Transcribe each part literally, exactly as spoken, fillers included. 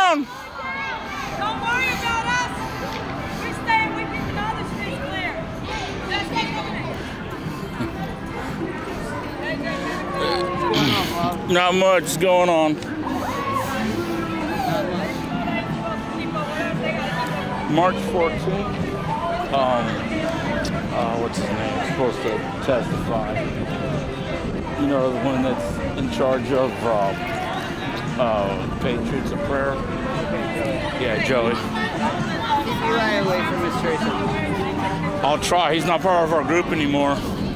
down. Don't worry about us. We stay and we keep all the streets clear. Let's get going. Not much going on. March fourteenth. Um, uh, what's his name? He's supposed to testify. You know, the one that's in charge of uh, uh, Patriots of Prayer. Yeah, Joey. Keep Eli away from Miss Tracy. I'll try. He's not part of our group anymore.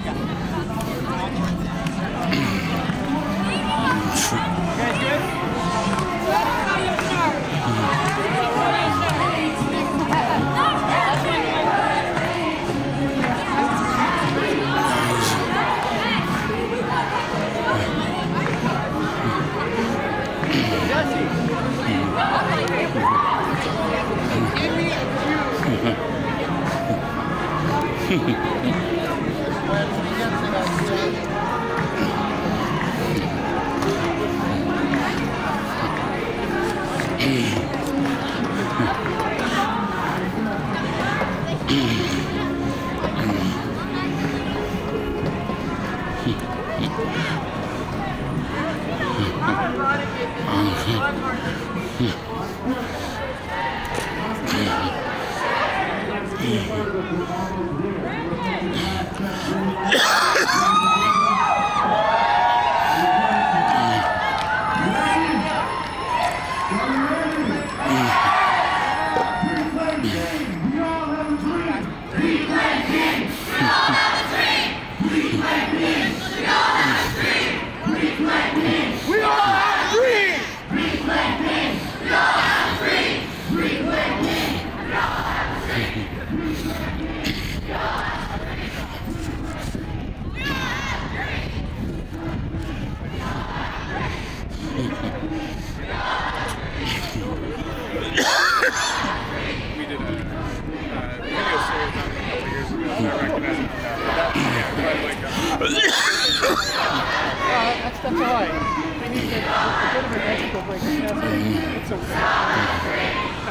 That's all right. We need to a bit of an ethical break. It's okay.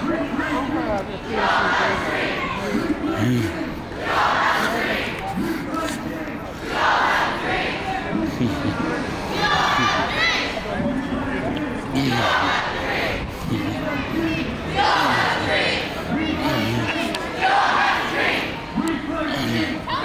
Over the P S C